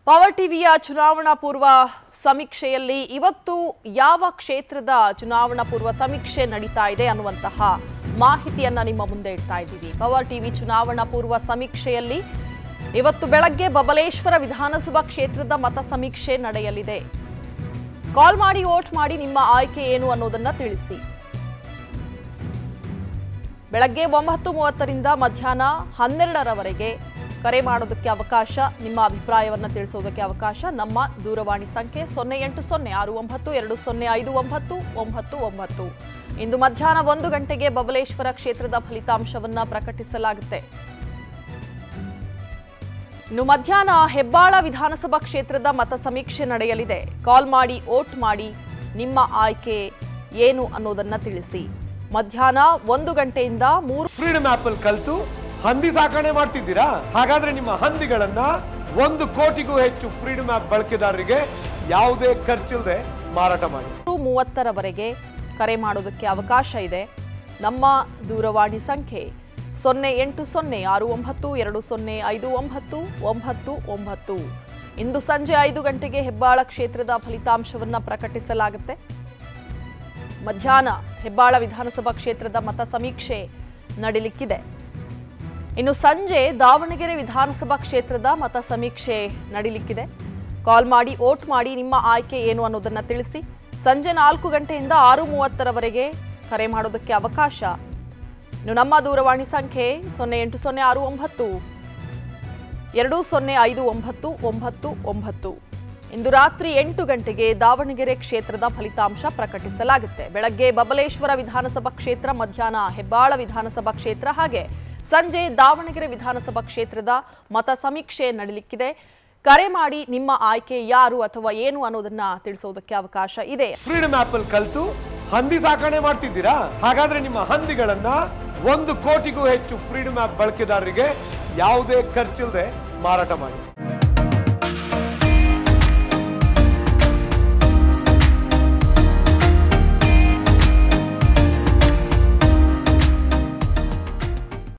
Power ಟಿವಿಯ ಚುನಾವಣಾ ಪೂರ್ವ ಸಮೀಕ್ಷೆಯಲ್ಲಿ ಇವತ್ತು ಯಾವ ಕ್ಷೇತ್ರದ ಚುನಾವಣಾ ಪೂರ್ವ ಸಮೀಕ್ಷೆ ನಡೀತಾ ಇದೆ ಅನ್ನುವಂತಹ ಮಾಹಿತಿಯನ್ನ ನಿಮ್ಮ ಮುಂದೆ ಇಡ್ತಾ ಇದ್ದೀವಿ। ಪವರ್ ಟಿವಿ ಚುನಾವಣಾ ಪೂರ್ವ ಸಮೀಕ್ಷೆಯಲ್ಲಿ ಇವತ್ತು ಬೆಳಗ್ಗೆ ಬಬಲೇಶ್ವರ ವಿಧಾನಸಭಾ ಕ್ಷೇತ್ರದ ಮತ ಸಮೀಕ್ಷೆ ನಡೆಯಲಿದೆ। ಕಾಲ್ ಮಾಡಿ ವೋಟ್ ಮಾಡಿ ನಿಮ್ಮ ಆಯ್ಕೆ ಏನು ಅನ್ನೋದನ್ನ ತಿಳಿಸಿ। ಬೆಳಗ್ಗೆ 9:30 ರಿಂದ ಮಧ್ಯಾಹ್ನ 12ರವರೆಗೆ ಕರೆ ಮಾಡೋದಕ್ಕೆ ಅವಕಾಶ, ನಿಮ್ಮ ಅಭಿಪ್ರಾಯವನ್ನು ತಿಳಿಸೋದಕ್ಕೆ ಅವಕಾಶ। ನಮ್ಮ ದೂರವಾಣಿ ಸಂಖ್ಯೆ 080692059999। ಇಂದು ಮಧ್ಯಾಹ್ನ 1 ಗಂಟೆಗೆ ಬಬಲೇಶ್ವರ ಕ್ಷೇತ್ರದ ಫಲಿತಾಂಶವನ್ನ ಪ್ರಕಟಿಸಲಾಗುತ್ತೆ। ಇನ್ನು ಮಧ್ಯಾಹ್ನ ಹೆಬ್ಬಾಳ ವಿಧಾನಸಭಾ ಕ್ಷೇತ್ರದ ಮತ ಸಮೀಕ್ಷೆ ನಡೆಯಲಿದೆ। ಕಾಲ್ ಮಾಡಿ ವೋಟ್ ಮಾಡಿ ನಿಮ್ಮ ಆಯ್ಕೆ ಏನು ಅನ್ನೋದನ್ನ ತಿಳಿಸಿ। ಮಧ್ಯಾಹ್ನ 1 ಗಂಟೆಯಿಂದ 3 ಫ್ರೀಡಮ್ ಆಪ್ ಅಲ್ಲಿ ಕಲಿತು ಹಂದಿ ಸಾಕಣೆ ಮಾಡ್ತಿದ್ದೀರಾ? ಹಾಗಾದ್ರೆ ನಿಮ್ಮ ಹಂದಿಗಳನ್ನ 1 ಕೋಟಿಗೂ ಹೆಚ್ಚು ಫ್ರೀಡಮ್ ಆಪ್ ಬಳಕೆದಾರರಿಗೆ ಯಾವುದೇ ಖರ್ಚಿಲ್ಲದೆ ಮಾರಾಟ ಮಾಡಿ। 30ರವರೆಗೆ ಕರೆ ಮಾಡೋದಕ್ಕೆ ಅವಕಾಶ ಇದೆ। ನಮ್ಮ ದೂರವಾಣಿ ಸಂಖ್ಯೆ 080692059999। ಇಂದು ಸಂಜೆ 5 ಗಂಟೆಗೆ ಹೆಬ್ಬಾಳ ಕ್ಷೇತ್ರದ ಫಲಿತಾಂಶವನ್ನ ಪ್ರಕಟಿಸಲಾಗುತ್ತೆ। ಮಧ್ಯಾಹ್ನ ಹೆಬ್ಬಾಳ ವಿಧಾನಸಭಾ ಕ್ಷೇತ್ರದ ಮತ ಸಮೀಕ್ಷೆ ನಡೆಯಲಿಕ್ಕಿದೆ। ಇನ್ನು ಸಂಜೆ ದಾವಣಗೆರೆ ವಿಧಾನಸಭಾ ಕ್ಷೇತ್ರದ ಮತ ಸಮೀಕ್ಷೆ ನಡೆಯಲಿಕ್ಕಿದೆ। ಕಾಲ್ ಮಾಡಿ ವೋಟ್ ಮಾಡಿ ನಿಮ್ಮ ಆಯ್ಕೆ ಏನು ಅನ್ನೋದನ್ನ ತಿಳಿಸಿ। ಸಂಜೆ 4 ಗಂಟೆಯಿಂದ 6:30ರವರೆಗೆ ಕರೆ ಮಾಡೋದಕ್ಕೆ ಅವಕಾಶ। ಇನ್ನು ನಮ್ಮ ದೂರವಾಣಿ ಸಂಖ್ಯೆ 080692059999। ಇಂದು ರಾತ್ರಿ 8 ಗಂಟೆಗೆ ದಾವಣಗೆರೆ ಕ್ಷೇತ್ರದ ಫಲಿತಾಂಶ ಪ್ರಕಟಿಸಲಾಗುತ್ತೆ। ಬೆಳಗ್ಗೆ ಬಬಲೇಶ್ವರ ವಿಧಾನಸಭಾ ಕ್ಷೇತ್ರ, ಮಧ್ಯಾಹ್ನ ಹೆಬ್ಬಾಳ ವಿಧಾನಸಭಾ ಕ್ಷೇತ್ರ ಹಾಗೆ ಸಂಜೆ ದಾವಣಗೆರೆ ವಿಧಾನಸಭಾ ಕ್ಷೇತ್ರದ ಮತ ಸಮೀಕ್ಷೆ ನಡೆಯಲಿಕ್ಕಿದೆ। ಕರೆ ಮಾಡಿ ನಿಮ್ಮ ಆಯ್ಕೆ ಯಾರು ಅಥವಾ ಏನು ಅನ್ನೋದನ್ನ ತಿಳಿಸೋದಕ್ಕೆ ಅವಕಾಶ ಇದೆ। ಫ್ರೀಡಮ್ ಆಪ್ ಅಲ್ಲಿ ಕಲಿತು ಹಂದಿ ಸಾಕಣೆ ಮಾಡ್ತಿದ್ದೀರಾ? ಹಾಗಾದ್ರೆ ನಿಮ್ಮ ಹಂದಿಗಳನ್ನ 1 ಕೋಟಿಗೂ ಹೆಚ್ಚು ಫ್ರೀಡಮ್ ಆಪ್ ಬಳಕೆದಾರರಿಗೆ ಯಾವುದೇ ಖರ್ಚಿಲ್ಲದೆ ಮಾರಾಟ ಮಾಡಿ।